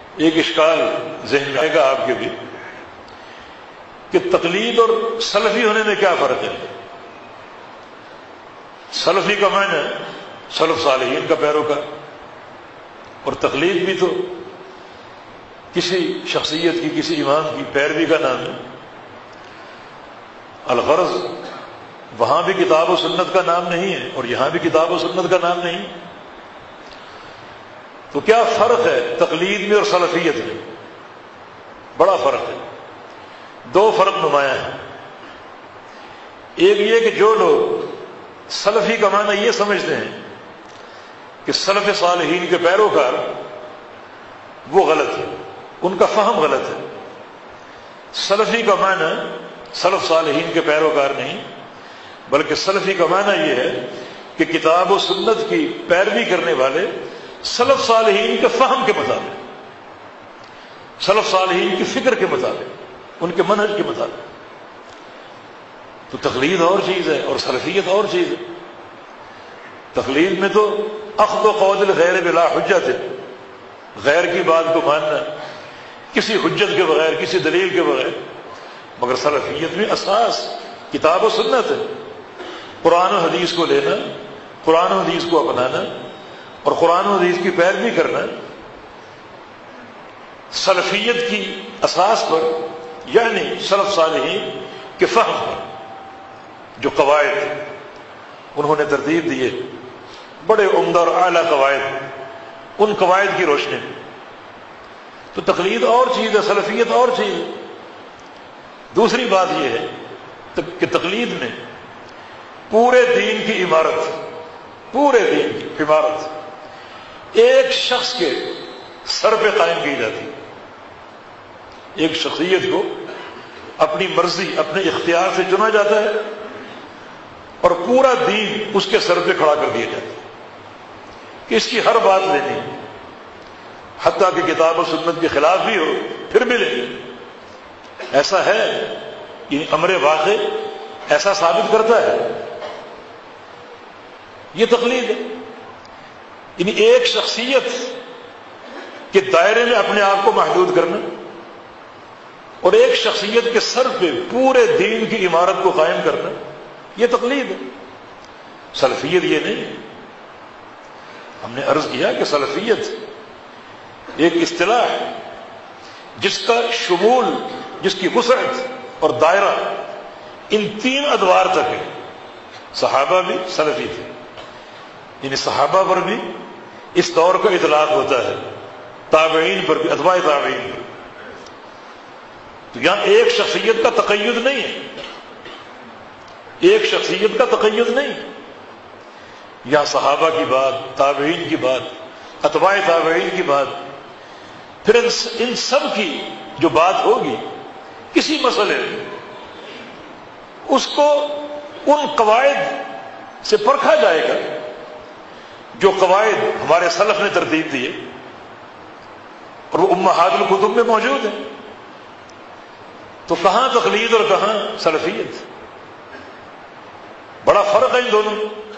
ایک اشکال ذہن میں آئے گا آپ کے بھی کہ تقلید اور سلفی ہونے میں کیا فرق ہے؟ سلفی کا معنی ہے سلف صالحین کا پیروکار، اور تقلید بھی تو کسی شخصیت کی، کسی امام کی پیروی کا نام ہے۔ الغرض وہاں بھی کتاب و سنت کا نام نہیں ہے اور یہاں بھی کتاب و سنت کا نام نہیں، تو کیا فرق ہے تقلید میں اور سلفیت میں؟ بڑا فرق ہے، دو فرق نمایاں ہیں۔ ایک یہ کہ جو لوگ سلفی کا معنی یہ سمجھتے ہیں کہ سلف صالحین کے پیروکار، وہ غلط ہے، ان کا فہم غلط ہے۔ سلفی کا معنی سلف صالحین کے پیروکار نہیں، بلکہ سلفی کا معنی یہ ہے کہ کتاب و سنت کی پیروی کرنے والے سلف صالحین کے فہم کے مطابق، سلف صالحین کی فکر کے مطابق، ان کے منہج کے مطابق۔ تو تقلید اور چیز ہے اور سلفیت اور چیز ہے۔ تقلید میں تو اخذ و قول الغیر بلا حجت ہے، غیر کی بات کو ماننا کسی حجت کے بغیر، کسی دلیل کے بغیر۔ مگر سلفیت میں اساس کتاب و سنت ہے، قرآن و حدیث کو لینا، قرآن و حدیث کو اپنانا اور قرآن و حدیث کی پیروی کرنا۔ سلفیت کی اساس پر، یعنی سلف صالحین کے فہم پر، جو قواعد انہوں نے ترتیب دیے، بڑے عمدہ اور اعلیٰ قواعد، ان قواعد کی روشنی میں۔ تو تقلید اور چیز ہے، سلفیت اور چیز ہے۔ دوسری بات یہ ہے کہ تقلید میں پورے دین کی عمارت، پورے دین کی عمارت ایک شخص کے سر پہ قائم کی جاتی ہے۔ ایک شخصیت کو اپنی مرضی، اپنے اختیار سے چنا جاتا ہے اور پورا دین اس کے سر پہ کھڑا کر دیا جاتا ہے کہ اس کی ہر بات لینی ہے، حتیٰ کہ کتاب و سنت کے خلاف بھی ہو پھر بھی لیں۔ ایسا ہے، یہ امر واقع ایسا ثابت کرتا ہے۔ یہ تقلید ہے، یعنی ایک شخصیت کے دائرے میں اپنے آپ کو محدود کرنا اور ایک شخصیت کے سر پہ پورے دین کی عمارت کو قائم کرنا، یہ تقلید ہے۔ سلفیت یہ نہیں ہے۔ ہم نے عرض کیا کہ سلفیت ایک اصطلاح ہے جس کا شمول، جس کی وسعت اور دائرہ ان تین ادوار تک ہے۔ صحابہ بھی سلفی تھے، یعنی صحابہ پر بھی اس دور کا اطلاق ہوتا ہے، تابعین پر بھی، اتباع تابعین پر۔ تو یہاں ایک شخصیت کا تقید نہیں ہے، ایک شخصیت کا تقید نہیں، یہاں صحابہ کی بات، تابعین کی بات، اتباع تابعین کی بات، پھر ان سب کی جو بات ہوگی کسی مسئلے میں، اس کو ان قواعد سے پرکھا جائے گا جو قواعد ہمارے سلف نے ترتیب دیے اور وہ امہات الکتب میں موجود ہیں۔ تو کہاں تقلید اور کہاں سلفیت؟ بڑا فرق ہے ان دونوں میں۔